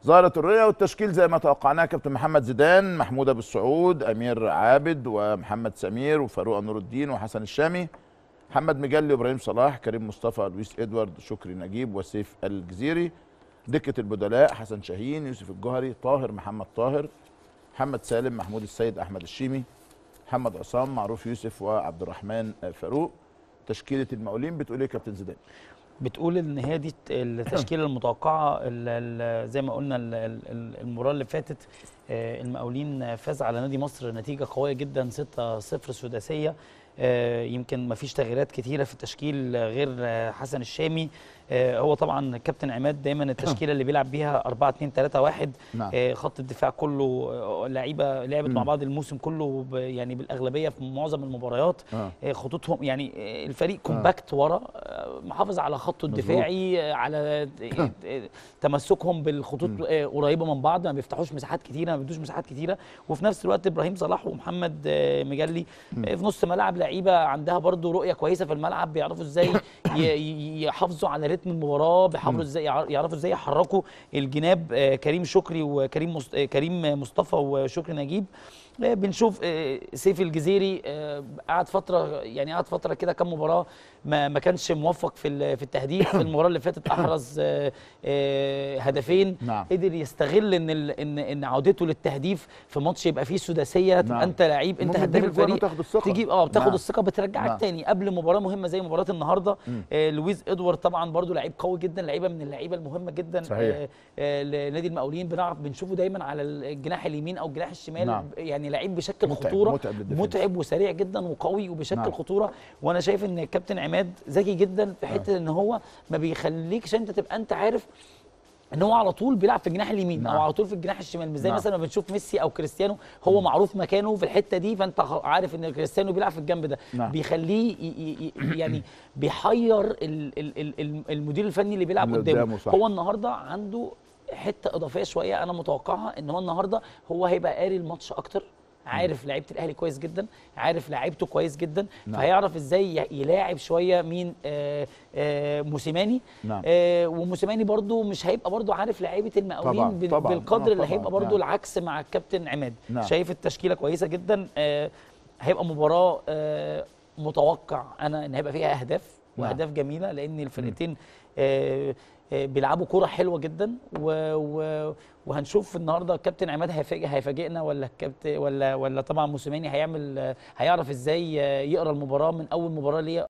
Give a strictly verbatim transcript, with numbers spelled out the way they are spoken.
ظاهرة الرؤية والتشكيل زي ما توقعناه كابتن محمد زيدان، محمود ابو السعود، امير عابد، ومحمد سمير، وفاروق نور الدين، وحسن الشامي، محمد مجلي، وابراهيم صلاح، كريم مصطفى، لويس ادوارد، شكري نجيب، وسيف الجزيري. دكة البدلاء حسن شاهين، يوسف الجوهري، طاهر محمد طاهر، محمد سالم، محمود السيد، احمد الشيمي، محمد عصام، معروف يوسف، وعبد الرحمن فاروق. تشكيلة المقاولين بتقول ايه كابتن زيدان؟ بتقول ان هي دي التشكيله المتوقعه. ال ال زي ما قلنا المباراه اللي فاتت المقاولين فاز على نادي مصر نتيجه قويه جدا ستة صفر سداسيه. يمكن ما فيش تغييرات كتيره في التشكيل غير حسن الشامي. هو طبعا كابتن عماد دايما التشكيله اللي بيلعب بيها أربعة اتنين تلاتة واحد. نعم. خط الدفاع كله لعيبه لعبت مع بعض الموسم كله يعني بالاغلبيه في معظم المباريات. آه. خطوطهم يعني الفريق كومباكت ورا، محافظ على خطه الدفاعي، على تمسكهم بالخطوط قريبه من بعض، ما بيفتحوش مساحات كتيره، ما بيدوش مساحات كتيره. وفي نفس الوقت ابراهيم صلاح ومحمد مجلي في نص ملعب لعيبه عندها برضو رؤيه كويسه في الملعب، بيعرفوا ازاي يحافظوا على رتم المباراه، بيحاولوا ازاي يعرفوا ازاي يحركوا الجناب. كريم شكري وكريم كريم مصطفى وشكري نجيب. بنشوف سيف الجزيري قعد فتره يعني قعد فتره كده كام مباراه ما ما كانش موفق في في التهديف. في المباراه اللي فاتت احرز هدفين. نعم. قدر يستغل ان ان ان عودته للتهديف في ماتش يبقى فيه سداسيه، تبقى نعم. انت لعيب، انت هداف الفريق، تجيب اه بتاخد نعم. الثقه، بترجعك نعم. تاني قبل مباراه مهمه زي مباراه النهارده. آه لويس ادوارد طبعا برضو لعيب قوي جدا، لعيبه من اللعيبه المهمه جدا. صحيح. آه آه لنادي المقاولين بنعرف بنشوفه دايما على الجناح اليمين او الجناح الشمال. نعم. يعني لعيب بشكل متعب خطوره، متعب, متعب وسريع جدا وقوي وبشكل نعم. خطوره. وانا شايف ان الكابتن عماد ذكي جدا في حته ان هو ما بيخليكش انت تبقى انت عارف ان هو على طول بيلعب في الجناح اليمين نعم. او على طول في الجناح الشمال، مش زي نعم. مثلا ما بنشوف ميسي او كريستيانو، هو م. معروف مكانه في الحته دي، فانت عارف ان كريستيانو بيلعب في الجنب ده. نعم. بيخليه يعني بيحير المدير الفني اللي بيلعب قدامه. هو النهارده عنده حته اضافيه شويه انا متوقعها، ان هو النهارده هو هيبقى قاري الماتش اكتر، عارف لعيبه الاهلي كويس جدا، عارف لعيبته كويس جدا. نعم. فهيعرف ازاي يلاعب شويه مين آآ آآ موسيماني. نعم. آآ وموسيماني برضو مش هيبقى برضو عارف لعيبه المقاولين طبعًا. طبعًا. بالقدر طبعًا. اللي هيبقى برضو نعم. العكس مع الكابتن عماد. نعم. شايف التشكيله كويسه جدا. هيبقى مباراه متوقع انا ان هيبقى فيها اهداف واهداف نعم. جميله، لان الفرقتين بيلعبوا كوره حلوه جدا. و, و وهنشوف النهارده الكابتن عماد هيفاجئ هيفاجئنا ولا الكابتن ولا ولا طبعا موسيماني هيعمل هيعرف ازاي يقرا المباراه من اول مباراه ليه